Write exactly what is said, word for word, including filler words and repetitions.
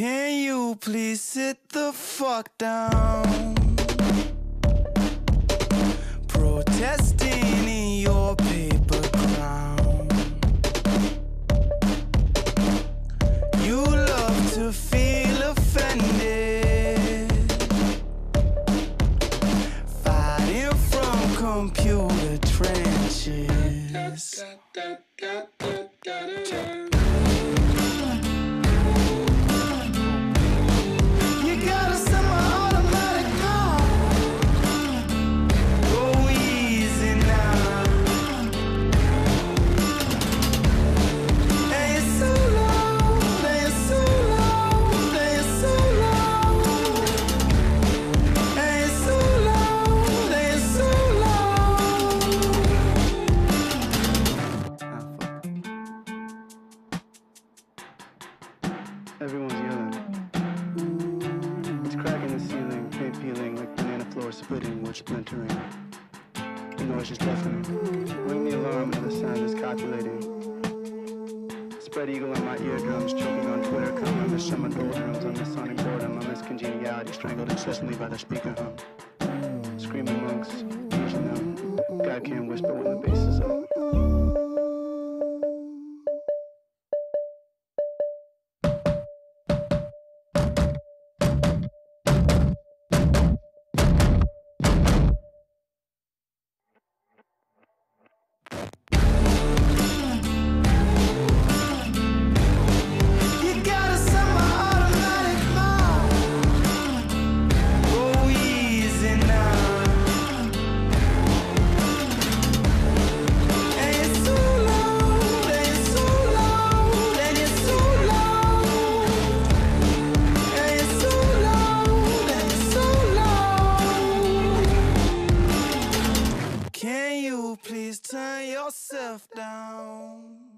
Can you please sit the fuck down? Protesting in your paper crown. You love to feel offended, fighting from computer trenches. Everyone's yelling. It's cracking the ceiling, paint peeling like banana floor splitting wood splintering. The noise is deafening. Ring the alarm, another sound is copulating. Spread eagle on my eardrums, choking on Twitter. Come, I miss summer doldrums, I miss sonic boredom, I miss congeniality, strangled incessantly by the speaker hum. Screaming monks, teaching them. God can't whisper when the bass is up. Can you please turn yourself down?